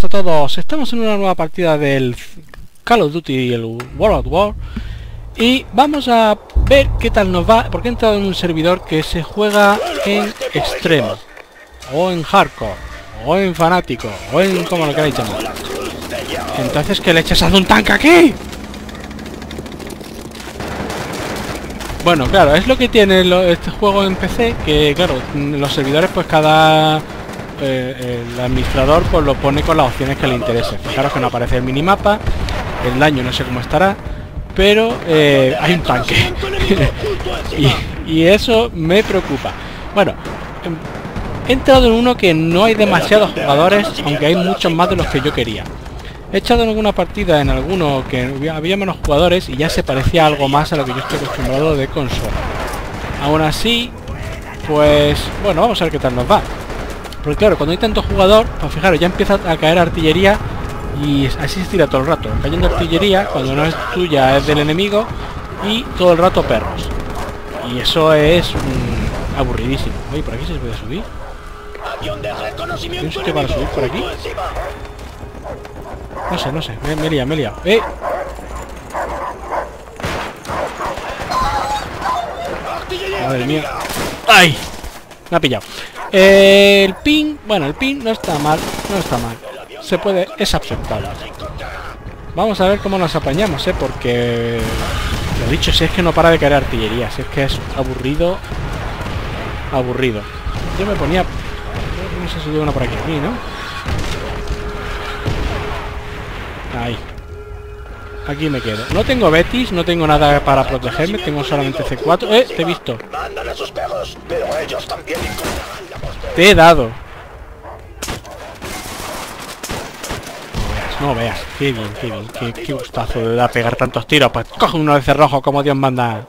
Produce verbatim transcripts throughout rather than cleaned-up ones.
buenas a todos, estamos en una nueva partida del Call of Duty y el World at War y vamos a ver qué tal nos va, porque he entrado en un servidor que se juega en extremo o en hardcore o en fanático o en como lo queráis llamar. Entonces, ¿qué leches hace un tanque aquí? Bueno, claro, es lo que tiene lo, este juego en P C, que claro, los servidores pues cada eh, el administrador pues lo pone con las opciones que le interesen. Fijaros que no aparece el minimapa, el daño no sé cómo estará, pero eh, hay un tanque. y, y eso me preocupa. Bueno, he entrado en uno que no hay demasiados jugadores, aunque hay muchos más de los que yo quería. He echado en alguna partida en alguno que había menos jugadores y ya se parecía algo más a lo que yo estoy acostumbrado de consola. Aún así, pues bueno, vamos a ver qué tal nos va. Porque claro, cuando hay tanto jugador, pues fijaros, ya empieza a caer artillería y así se tira todo el rato. Cayendo artillería, cuando no es tuya es del enemigo, y todo el rato perros. Y eso es mmm, aburridísimo. Oye, ¿por aquí se puede subir? ¿Hay un sitio para subir por aquí? No sé, no sé, me, me he liado, me he liado. ¡Eh! Madre mía. ¡Ay! Me ha pillado. Eh, el ping, bueno, el ping no está mal, no está mal. Se puede, es aceptable. Vamos a ver cómo nos apañamos, ¿eh? Porque, lo dicho, si es que no para de caer artillería, si es que es aburrido, aburrido. Yo me ponía, no sé si hay una por aquí, aquí, ¿no? Ahí. Aquí me quedo. No tengo Betis, no tengo nada para protegerme, tengo solamente C cuatro. ¡Eh! Te he visto. Te he dado. No veas, no veas. Qué bien, qué bien. Qué, qué gustazo de dar pegar tantos tiros. Pues coge uno de cerrojo como Dios manda.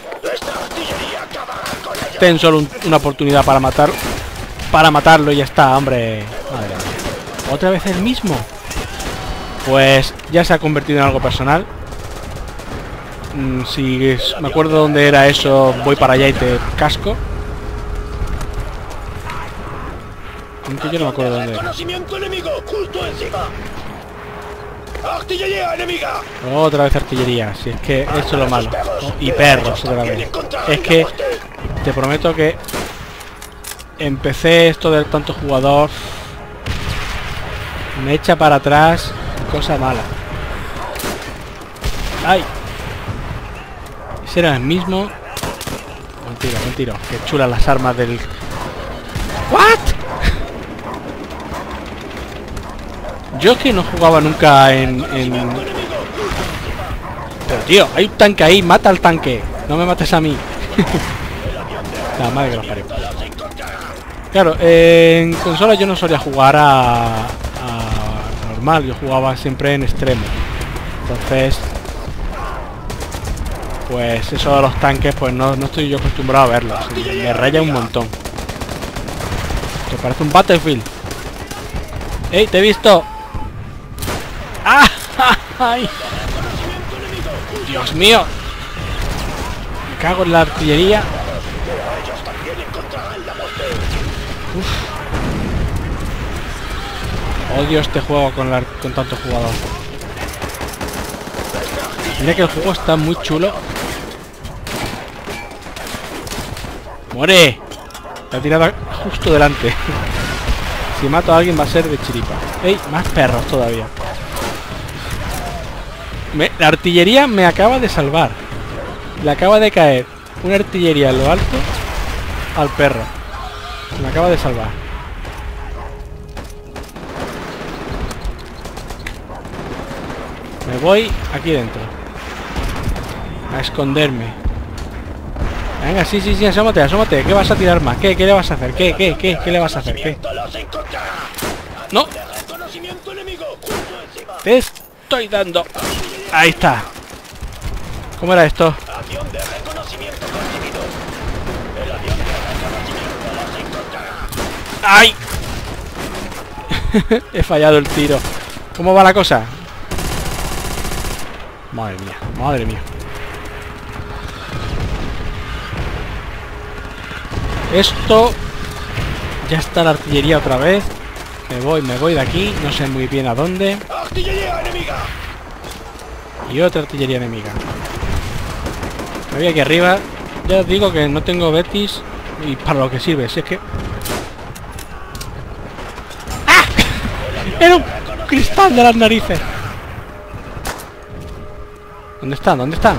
Ten solo un, una oportunidad para matar. Para matarlo y ya está, hombre. Madre mía. ¿Otra vez el mismo? Pues ya se ha convertido en algo personal. Mm, si es, me acuerdo dónde era eso, voy para allá y te casco. Aunque yo no me acuerdo dónde era. Otra vez artillería, si es que eso es lo malo. Y perros otra vez. Es que te prometo que empecé esto del tanto jugador. Me echa para atrás. Cosa mala. ¡Ay! Ese era el mismo. Mentira, mentira. Qué chulas las armas del... ¿What? Yo es que no jugaba nunca en, en... Pero tío, hay un tanque ahí. Mata al tanque. No me mates a mí. La madre que los parió. Claro, eh, en consola yo no solía jugar a... Mal, yo jugaba siempre en extremo, entonces pues eso de los tanques pues no, no estoy yo acostumbrado a verlos, me raya un montón. Esto parece un Battlefield. ¡Ey, te he visto! ¡Ah! ¡Ay! ¡Dios mío! Me cago en la artillería. Uf. Odio este juego con, la, con tanto jugador. Mira que el juego está muy chulo. ¡Muere! La tirada justo delante. Si mato a alguien va a ser de chiripa. ¡Ey! Más perros todavía. Me, la artillería me acaba de salvar. Le acaba de caer una artillería en lo alto al perro. Me acaba de salvar. Me voy aquí dentro a esconderme. Venga, sí, sí, sí, asómate, asómate. ¿Qué vas a tirar más? ¿Qué? ¿Qué le vas a hacer? ¿Qué? ¿Qué? ¿Qué? ¿Qué le vas a hacer? ¿Qué? ¡No! Te estoy dando. Ahí está. ¿Cómo era esto? ¡Ay! He fallado el tiro. ¿Cómo va la cosa? Madre mía, madre mía. Esto... Ya está la artillería otra vez. Me voy, me voy de aquí. No sé muy bien a dónde. ¡Artillería enemiga! Y otra artillería enemiga. Me voy aquí arriba. Ya os digo que no tengo Betis. Y para lo que sirve, si es que... ¡Ah! ¡Era un cristal de las narices! ¿Dónde están? ¿Dónde están?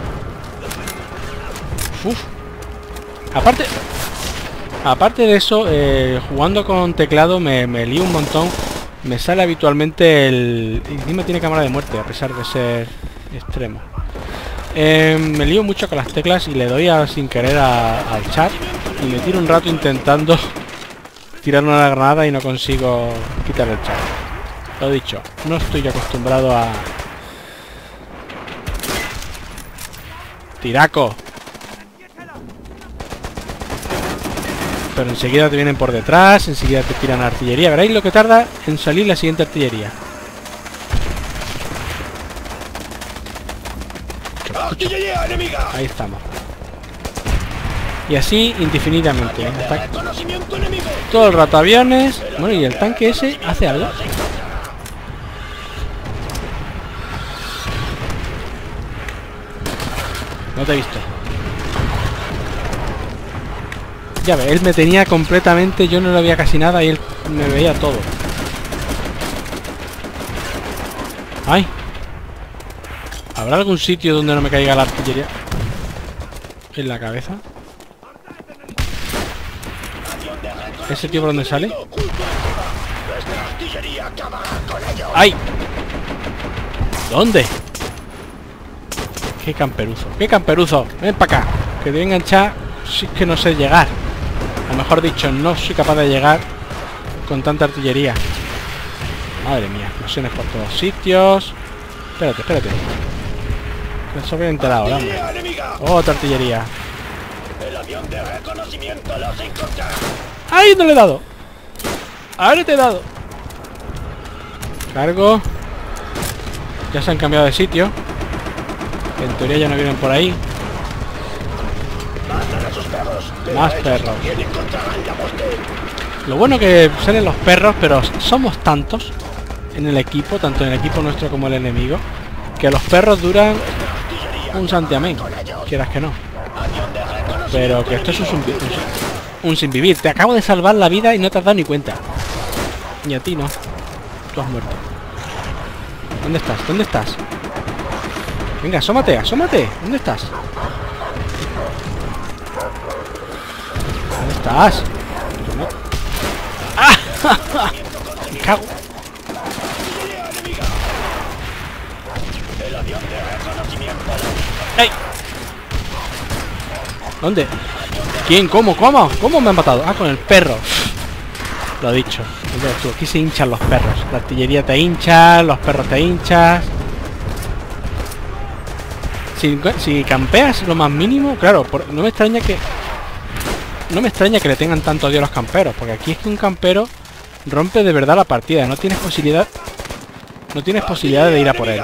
Uf. Aparte... Aparte de eso, eh, jugando con teclado me, me lío un montón. Me sale habitualmente el... Y encima tiene cámara de muerte, a pesar de ser extremo. Eh, me lío mucho con las teclas y le doy a, sin querer a, al chat. Y me tiro un rato intentando tirar una granada y no consigo quitar el chat. Lo dicho, no estoy acostumbrado a... ¡Tiraco! Pero enseguida te vienen por detrás, enseguida te tiran artillería. Veréis lo que tarda en salir la siguiente artillería. ¡Artillería enemiga! Ahí estamos. Y así indefinidamente. Hasta todo el rato aviones. Bueno, y el tanque ese hace algo. No te he visto. Ya ve, él me tenía completamente, yo no le veía casi nada y él me veía todo. ¡Ay! ¿Habrá algún sitio donde no me caiga la artillería en la cabeza? ¿Ese tío por dónde sale? ¡Ay! ¿Dónde? ¡Qué camperuzo! ¡Qué camperuzo! ¡Ven para acá! Que te voy a enganchar si es que no sé llegar. O mejor dicho, no soy capaz de llegar con tanta artillería. Madre mía, explosiones por todos sitios. Espérate, espérate. Eso voy a enterar ahora, hombre. Otra artillería. El avión de reconocimiento los encontrará. ¡Ay, no le he dado! ¡Ahora te he dado! Cargo. Ya se han cambiado de sitio. En teoría ya no vienen por ahí. Más perros. Lo bueno que salen los perros, pero somos tantos en el equipo, tanto en el equipo nuestro como el enemigo, que los perros duran un santiamén, quieras que no. Pero que esto es un, un, un sin vivir. Te acabo de salvar la vida y no te has dado ni cuenta. Ni a ti no. Tú has muerto. ¿Dónde estás? ¿Dónde estás? Venga, asómate, asómate. ¿Dónde estás? ¿Dónde estás? No. ¡Ah! Me cago. ¡Ey! ¿Dónde? ¿Quién? ¿Cómo? ¿Cómo? ¿Cómo me han matado? Ah, con el perro. Lo dicho. Aquí se hinchan los perros. La artillería te hincha, los perros te hinchan. Si, si campeas lo más mínimo, claro, por, no me extraña que... No me extraña que le tengan tanto odio a los camperos, porque aquí es que un campero rompe de verdad la partida. No tienes posibilidad... No tienes posibilidad de ir a por él.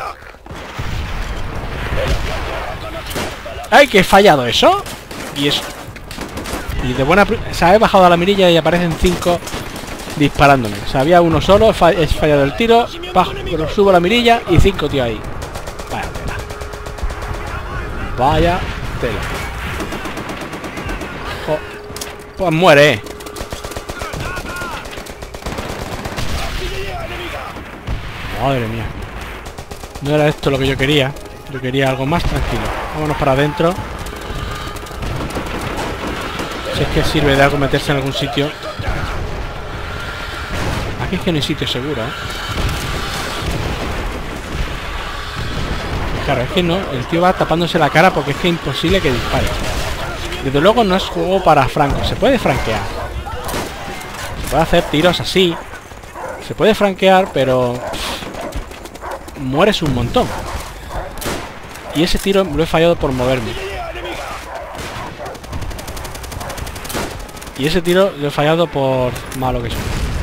¡Ay, que he fallado eso! Y eso... Y de buena... O sea, he bajado a la mirilla y aparecen cinco disparándome. O sea, había uno solo, he fallado el tiro, bajo, pero subo la mirilla y cinco tío ahí. Vaya tela. Vaya tela. Oh, pues muere. Madre mía. No era esto lo que yo quería. Yo quería algo más tranquilo. Vámonos para adentro. Si es que sirve de algo meterse en algún sitio. Aquí es que no hay sitio seguro, ¿eh? Claro, es que no. El tío va tapándose la cara porque es que es imposible que dispare. Desde luego no es juego para franco. Se puede franquear. Se puede hacer tiros así. Se puede franquear, pero... Pff, mueres un montón. Y ese tiro lo he fallado por moverme. Y ese tiro lo he fallado por malo que soy.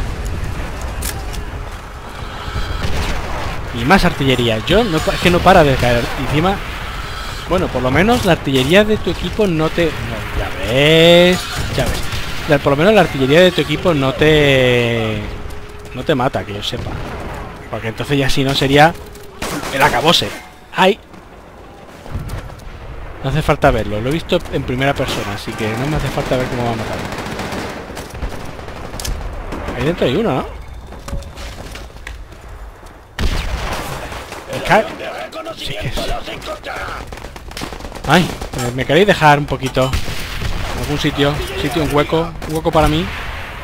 Y más artillería. Yo no, es que no para de caer. Y encima... Bueno, por lo menos la artillería de tu equipo no te... No, ya ves... Ya ves. Por lo menos la artillería de tu equipo no te... No te mata, que yo sepa. Porque entonces ya si no sería el acabose. ¡Ay! No hace falta verlo. Lo he visto en primera persona, así que no me hace falta ver cómo va a matar. Ahí dentro hay uno, ¿no? Me cae... Sí que es... Ay, me queréis dejar un poquito. Algún sitio, sitio, un hueco, un hueco para mí.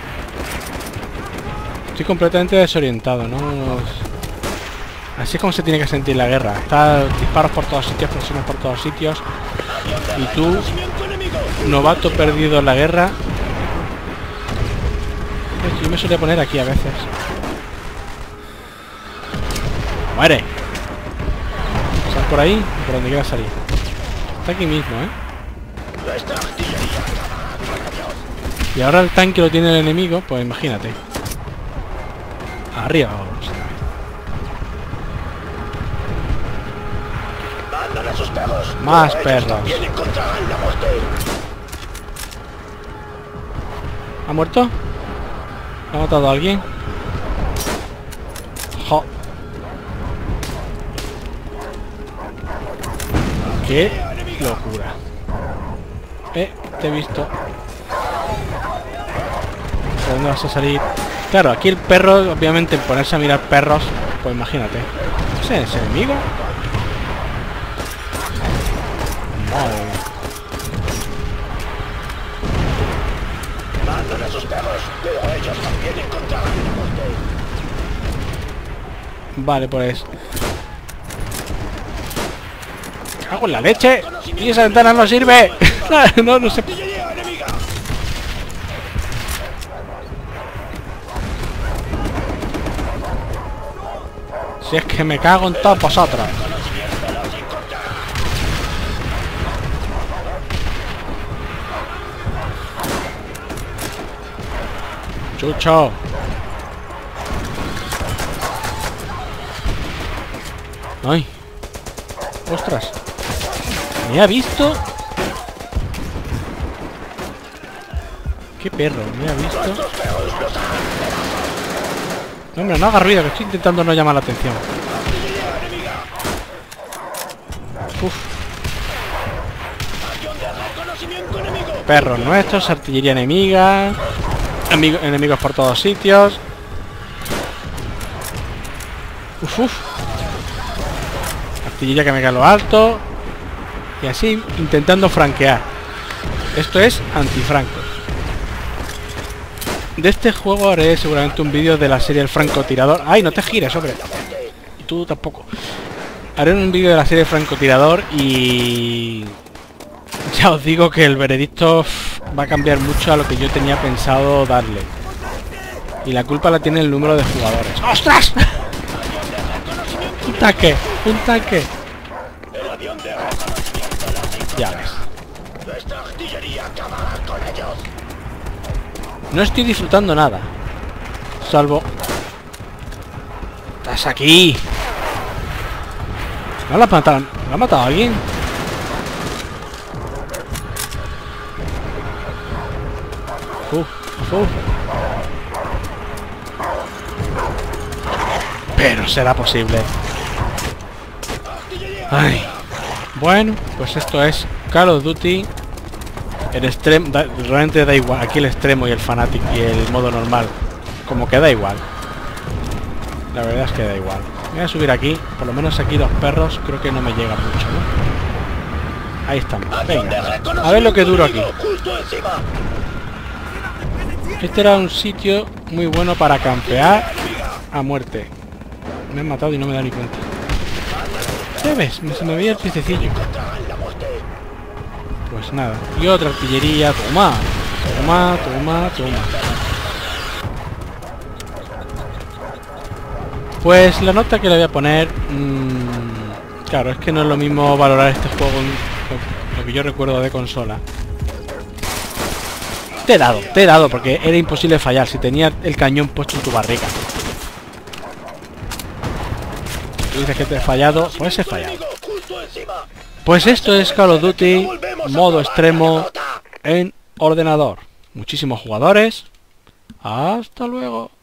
Estoy completamente desorientado, ¿no? Así es como se tiene que sentir la guerra. Está disparos por todos sitios, presiones por todos sitios. Y tú, novato perdido en la guerra. Yo me solía poner aquí a veces. ¡Muere! Sal por ahí, por donde quieras salir. Está aquí mismo, ¿eh? Y ahora el tanque lo tiene el enemigo, pues imagínate. Arriba vamos. Más perros. ¿Ha muerto? ¿Ha matado a alguien? ¡Jo! ¡Qué locura! Eh, te he visto. ¿De dónde vas a salir? Claro, aquí el perro, obviamente, en ponerse a mirar perros, pues imagínate. ¿Ese es enemigo? Madre. Mandan a sus perros, pero ellos también encontrarán la muerte. Vale, pues... ¡Cago en la leche! ¡Y esa ventana no sirve! no, no sé... Si es que me cago en todas vosotras. Chucho. Ay. Ostras. ¿Me ha visto? ¿Qué perro? ¿Me ha visto? No, hombre, no haga ruido, que estoy intentando no llamar la atención. Uf. Perros nuestros, artillería enemiga. Amigo, enemigos por todos sitios. Uf, uf. Artillería que me cae a lo alto. Y así intentando franquear. Esto es antifranco. De este juego haré seguramente un vídeo de la serie El francotirador. ¡Ay, no te gires, hombre! Y tú tampoco. Haré un vídeo de la serie El francotirador y... ya os digo que el veredicto va a cambiar mucho a lo que yo tenía pensado darle. Y la culpa la tiene el número de jugadores. ¡Ostras! Un tanque, un tanque. Ya ves. No estoy disfrutando nada. Salvo... ¡Estás aquí! ¿No la ha matado? ¿No ha matado a alguien? Uf, uf. Pero será posible. Ay. Bueno, pues esto es Call of Duty. El extremo, da, realmente da igual. Aquí el extremo y el fanatic y el modo normal, como que da igual. La verdad es que da igual. Voy a subir aquí. Por lo menos aquí los perros creo que no me llegan mucho, ¿no? Ahí estamos. Venga. A ver lo que duro aquí. Este era un sitio muy bueno para campear a muerte. Me han matado y no me da ni cuenta. ¿Qué ves? Me, se me veía el piececillo. Pues nada. Y otra artillería. Toma. Toma, toma, toma. Pues la nota que le voy a poner... Mmm, claro, es que no es lo mismo valorar este juego en lo, lo que yo recuerdo de consola. Te he dado, te he dado, porque era imposible fallar si tenía el cañón puesto en tu barriga. Si tú dices que te he fallado, pues he fallado. Pues esto es Call of Duty, modo extremo en ordenador. Muchísimos jugadores. Hasta luego.